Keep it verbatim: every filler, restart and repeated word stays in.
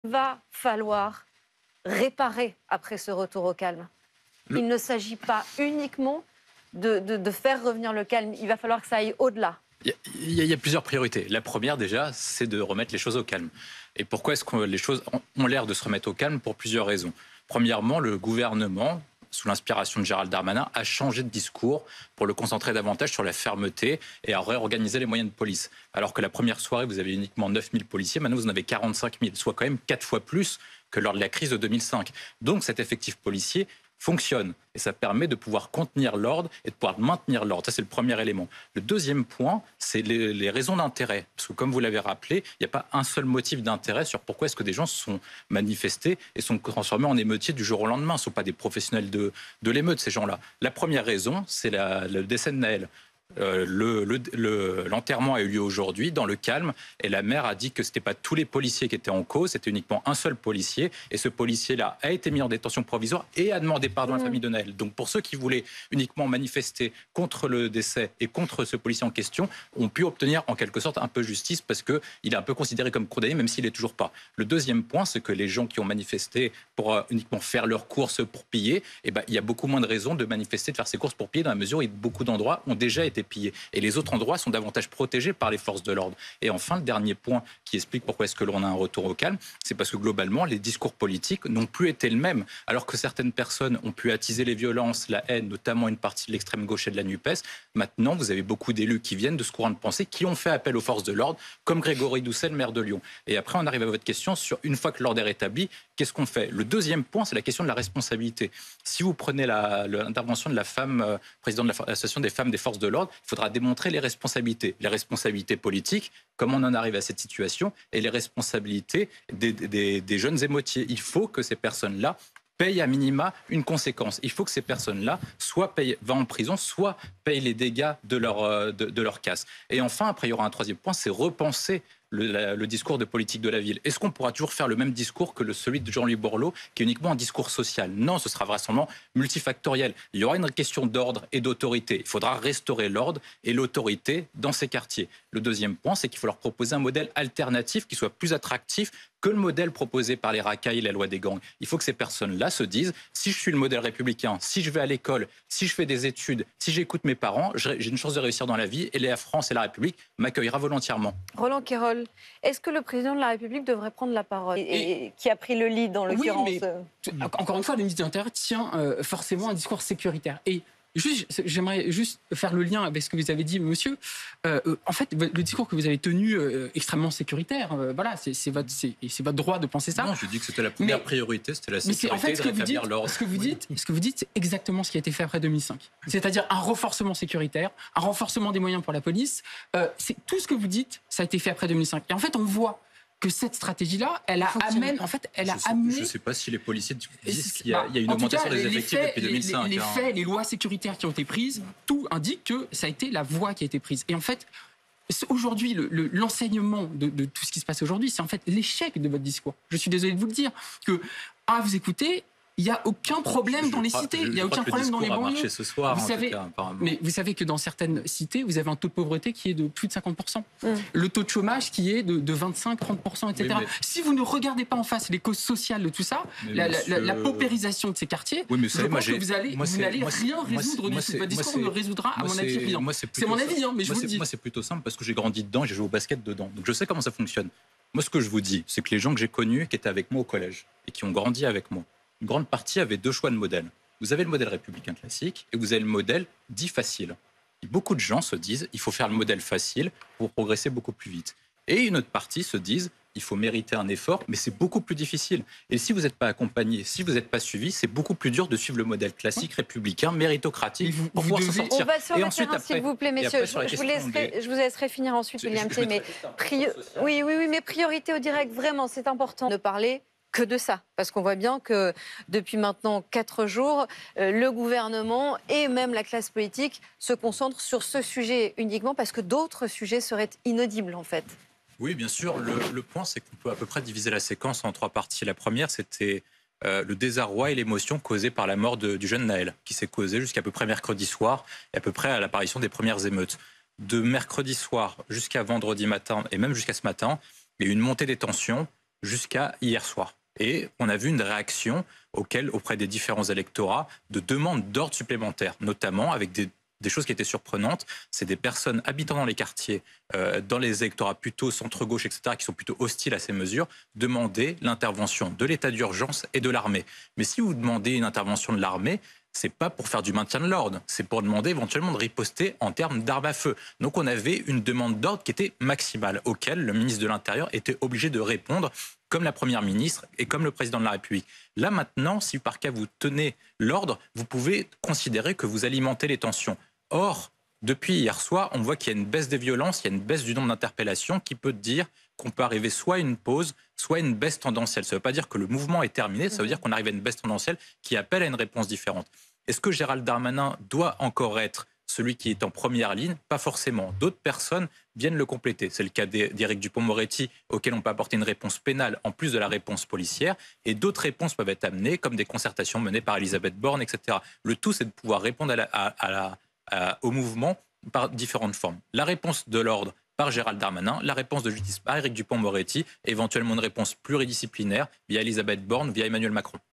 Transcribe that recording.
Va falloir réparer après ce retour au calme. Le... Il ne s'agit pas uniquement de, de, de faire revenir le calme, il va falloir que ça aille au-delà. Il y, a, il y a plusieurs priorités. La première, déjà, c'est de remettre les choses au calme. Et pourquoi est-ce que les choses ont l'air de se remettre au calme? Pour plusieurs raisons. Premièrement, le gouvernement, sous l'inspiration de Gérald Darmanin, a changé de discours pour le concentrer davantage sur la fermeté et à réorganiser les moyens de police. Alors que la première soirée, vous avez uniquement neuf mille policiers, maintenant vous en avez quarante-cinq mille, soit quand même quatre fois plus que lors de la crise de deux mille cinq. Donc cet effectif policier fonctionne et ça permet de pouvoir contenir l'ordre et de pouvoir maintenir l'ordre. Ça, c'est le premier élément. Le deuxième point, c'est les, les raisons d'intérêt. Parce que comme vous l'avez rappelé, il n'y a pas un seul motif d'intérêt sur pourquoi est-ce que des gens se sont manifestés et sont transformés en émeutiers du jour au lendemain. Ce ne sont pas des professionnels de, de l'émeute, ces gens-là. La première raison, c'est la, le décès de Naël. Euh, le, le, le, l'enterrement a eu lieu aujourd'hui dans le calme et la maire a dit que ce n'était pas tous les policiers qui étaient en cause, c'était uniquement un seul policier et ce policier-là a été mis en détention provisoire et a demandé pardon à la famille de Naël. Donc pour ceux qui voulaient uniquement manifester contre le décès et contre ce policier en question ont pu obtenir en quelque sorte un peu justice parce qu'il est un peu considéré comme condamné même s'il n'est toujours pas. Le deuxième point, c'est que les gens qui ont manifesté pour euh, uniquement faire leurs courses pour piller, eh ben, il y a beaucoup moins de raisons de manifester, de faire ses courses pour piller dans la mesure où beaucoup d'endroits ont déjà été pillés. Et les autres endroits sont davantage protégés par les forces de l'ordre. Et enfin, le dernier point qui explique pourquoi est-ce que l'on a un retour au calme, c'est parce que globalement, les discours politiques n'ont plus été le même. Alors que certaines personnes ont pu attiser les violences, la haine, notamment une partie de l'extrême gauche et de la NUPES, maintenant, vous avez beaucoup d'élus qui viennent de ce courant de pensée, qui ont fait appel aux forces de l'ordre, comme Grégory Doucet, le maire de Lyon. Et après, on arrive à votre question sur une fois que l'ordre est rétabli, qu'est-ce qu'on fait? Le deuxième point, c'est la question de la responsabilité. Si vous prenez la, l'intervention de la femme, euh, présidente de l'association des femmes des forces de l'ordre, il faudra démontrer les responsabilités. Les responsabilités politiques, comment on en arrive à cette situation, et les responsabilités des, des, des jeunes émeutiers. Il faut que ces personnes-là payent à minima une conséquence. Il faut que ces personnes-là soit payent, vont en prison, soit payent les dégâts de leur, de, de leur casse. Et enfin, après, il y aura un troisième point, c'est repenser Le, la, le discours de politique de la ville. Est-ce qu'on pourra toujours faire le même discours que le, celui de Jean-Louis Borloo, qui est uniquement un discours social? Non, ce sera vraisemblablement multifactoriel. Il y aura une question d'ordre et d'autorité. Il faudra restaurer l'ordre et l'autorité dans ces quartiers. Le deuxième point, c'est qu'il faut leur proposer un modèle alternatif qui soit plus attractif que le modèle proposé par les racailles et la loi des gangs. Il faut que ces personnes-là se disent, si je suis le modèle républicain, si je vais à l'école, si je fais des études, si j'écoute mes parents, j'ai une chance de réussir dans la vie et la France et la République m'accueillera volontièrement. Roland Quérol, est-ce que le président de la République devrait prendre la parole et, et, et qui a pris le lead dans l'occurrence? Oui, mais encore une fois, le ministre de l'Intérieur tient euh, forcément un discours sécuritaire. Et juste, j'aimerais juste faire le lien avec ce que vous avez dit, monsieur. Euh, euh, en fait, le discours que vous avez tenu, euh, extrêmement sécuritaire, euh, voilà, c'est votre, votre droit de penser ça. Non, je dis que c'était la première mais, priorité, c'était la sécurité, mais en fait, ce de rétablir l'ordre. Ce que vous dites, ce que vous dites, c'est exactement ce qui a été fait après deux mille cinq. C'est-à-dire un renforcement sécuritaire, un renforcement des moyens pour la police. Euh, c'est tout ce que vous dites, ça a été fait après deux mille cinq. Et en fait, on voit que cette stratégie-là, elle a amène, en fait, elle a je sais, amené. Je ne sais pas si les policiers disent qu'il y a, il y a une augmentation cas, des les effectifs faits, depuis deux mille cinq. Les, les hein. faits, les lois sécuritaires qui ont été prises, tout indique que ça a été la voie qui a été prise. Et en fait, aujourd'hui, le, le, l'enseignement de, de tout ce qui se passe aujourd'hui, c'est en fait l'échec de votre discours. Je suis désolé de vous le dire, que à vous écouter, il n'y a aucun problème je dans les crois, cités, je, il n'y a aucun problème dans les banlieues. Ce soir, vous savez, cas, mais vous savez que dans certaines cités, vous avez un taux de pauvreté qui est de plus de cinquante pour cent. Mm. Le taux de chômage qui est de, de vingt-cinq à trente pour cent, et cetera. Oui, mais... Si vous ne regardez pas en face les causes sociales de tout ça, la, monsieur... la, la, la paupérisation de ces quartiers, oui, mais je pense que vous allez, moi, vous n'allez rien moi, résoudre du tout. Votre discours ne résoudra, à mon avis, rien. C'est mon avis, hein, mais je vous le dis. Moi, c'est plutôt simple parce que j'ai grandi dedans, j'ai joué au basket dedans. Donc je sais comment ça fonctionne. Moi, ce que je vous dis, c'est que les gens que j'ai connus, qui étaient avec moi au collège et qui ont grandi avec moi, une grande partie avait deux choix de modèle. Vous avez le modèle républicain classique et vous avez le modèle dit facile. Et beaucoup de gens se disent il faut faire le modèle facile pour progresser beaucoup plus vite. Et une autre partie se disent il faut mériter un effort, mais c'est beaucoup plus difficile. Et si vous n'êtes pas accompagné, si vous n'êtes pas suivi, c'est beaucoup plus dur de suivre le modèle classique, républicain, méritocratique, vous, pour vous pouvoir devez... s'en sortir. On va sur et le ensuite, terrain, après, s'il vous plaît, messieurs. Je, je, vous laisserai, des... je vous laisserai finir ensuite, William T. Mais pri... oui, oui, oui, mais priorité au direct, vraiment, c'est important de parler que de ça, parce qu'on voit bien que depuis maintenant quatre jours, euh, le gouvernement et même la classe politique se concentrent sur ce sujet uniquement parce que d'autres sujets seraient inaudibles en fait. Oui, bien sûr. Le, le point, c'est qu'on peut à peu près diviser la séquence en trois parties. La première, c'était euh, le désarroi et l'émotion causée par la mort de, du jeune Naël, qui s'est causée jusqu'à peu près mercredi soir et à peu près à l'apparition des premières émeutes. De mercredi soir jusqu'à vendredi matin et même jusqu'à ce matin, il y a eu une montée des tensions. jusqu'à hier soir. Et on a vu une réaction auquel, auprès des différents électorats de demandes d'ordre supplémentaires, notamment avec des, des choses qui étaient surprenantes. C'est des personnes habitant dans les quartiers, euh, dans les électorats plutôt centre-gauche, et cetera, qui sont plutôt hostiles à ces mesures, demander l'intervention de l'état d'urgence et de l'armée. Mais si vous demandez une intervention de l'armée, c'est pas pour faire du maintien de l'ordre, c'est pour demander éventuellement de riposter en termes d'armes à feu. Donc on avait une demande d'ordre qui était maximale, auquel le ministre de l'Intérieur était obligé de répondre, comme la Première ministre et comme le Président de la République. Là maintenant, si par cas vous tenez l'ordre, vous pouvez considérer que vous alimentez les tensions. Or, depuis hier soir, on voit qu'il y a une baisse des violences, il y a une baisse du nombre d'interpellations qui peut dire qu'on peut arriver soit à une pause, soit à une baisse tendancielle. Ça ne veut pas dire que le mouvement est terminé, ça veut dire qu'on arrive à une baisse tendancielle qui appelle à une réponse différente. Est-ce que Gérald Darmanin doit encore être celui qui est en première ligne? Pas forcément. D'autres personnes viennent le compléter. C'est le cas d'Éric Dupond-Moretti, auquel on peut apporter une réponse pénale en plus de la réponse policière. Et d'autres réponses peuvent être amenées, comme des concertations menées par Elisabeth Borne, et cetera. Le tout, c'est de pouvoir répondre à la, à, à la, à, au mouvement par différentes formes. La réponse de l'ordre par Gérald Darmanin, la réponse de justice par Éric Dupond-Moretti, éventuellement une réponse pluridisciplinaire via Elisabeth Borne, via Emmanuel Macron.